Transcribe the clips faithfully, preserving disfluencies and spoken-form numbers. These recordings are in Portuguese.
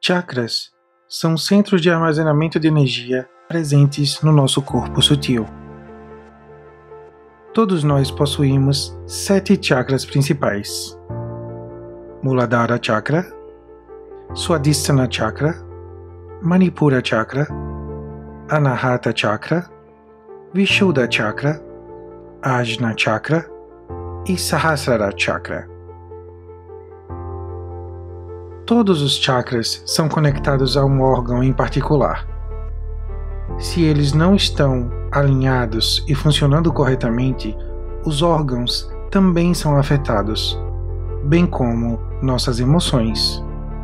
Chakras são centros de armazenamento de energia presentes no nosso corpo sutil. Todos nós possuímos sete chakras principais: Muladhara Chakra, Swadhisthana Chakra, Manipura Chakra, Anahata Chakra, Vishuddha Chakra, Ajna Chakra e Sahasrara Chakra. Todos os chakras são conectados a um órgão em particular. Se eles não estão alinhados e funcionando corretamente, os órgãos também são afetados, bem como nossas emoções.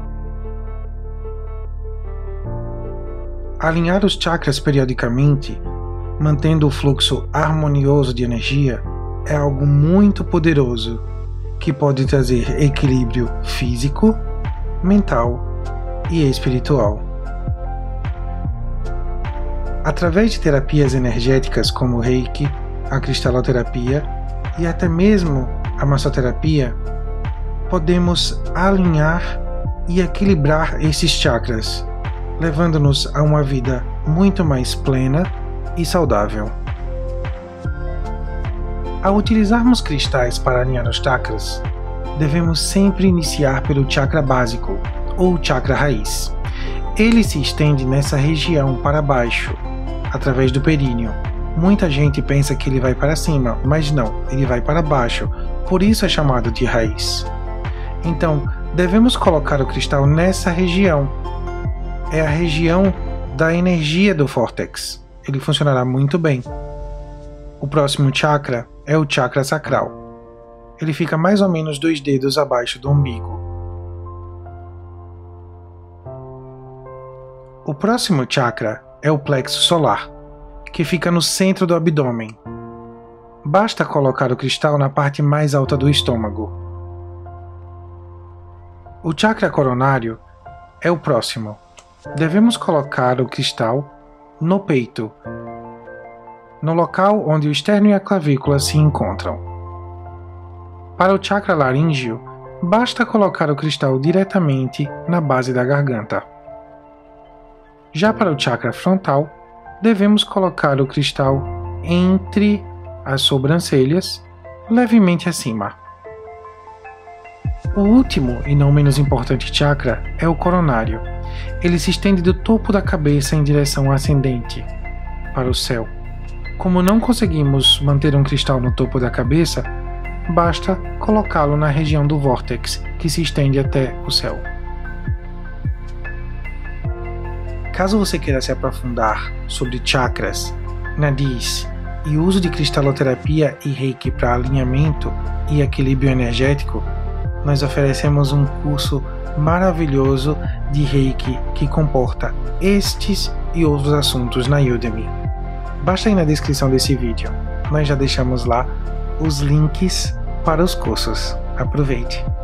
Alinhar os chakras periodicamente, mantendo o fluxo harmonioso de energia, é algo muito poderoso que pode trazer equilíbrio físico, mental e espiritual. Através de terapias energéticas como o Reiki, a cristaloterapia e até mesmo a massoterapia, podemos alinhar e equilibrar esses chakras, levando-nos a uma vida muito mais plena e saudável. Ao utilizarmos cristais para alinhar os chakras, devemos sempre iniciar pelo chakra básico, ou chakra raiz. Ele se estende nessa região para baixo, através do períneo. Muita gente pensa que ele vai para cima, mas não, ele vai para baixo, por isso é chamado de raiz. Então, devemos colocar o cristal nessa região. É a região da energia do vórtex. Ele funcionará muito bem. O próximo chakra é o chakra sacral. Ele fica mais ou menos dois dedos abaixo do umbigo. O próximo chakra é o plexo solar, que fica no centro do abdômen. Basta colocar o cristal na parte mais alta do estômago. O chakra coronário é o próximo. Devemos colocar o cristal no peito, no local onde o externo e a clavícula se encontram. Para o chakra laríngeo, basta colocar o cristal diretamente na base da garganta. Já para o chakra frontal, devemos colocar o cristal entre as sobrancelhas, levemente acima. O último e não menos importante chakra é o coronário. Ele se estende do topo da cabeça em direção ascendente, para o céu. Como não conseguimos manter um cristal no topo da cabeça, basta colocá-lo na região do vórtex, que se estende até o céu. Caso você queira se aprofundar sobre chakras, nadis e uso de cristaloterapia e reiki para alinhamento e equilíbrio energético, nós oferecemos um curso maravilhoso de reiki que comporta estes e outros assuntos na Udemy. Basta ir na descrição desse vídeo, nós já deixamos lá os links para os cursos. Aproveite!